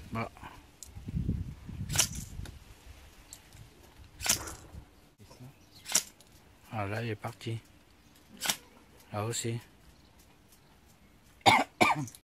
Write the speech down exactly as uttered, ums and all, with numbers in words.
Bon. Ah là, il est parti. Là aussi.